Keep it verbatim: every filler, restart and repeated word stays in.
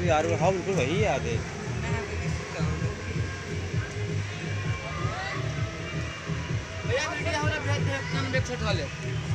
भी यार हाँ बिल्कुल वही याद है। भैया मीडिया वाला भेज दे, कम एक सौ वाले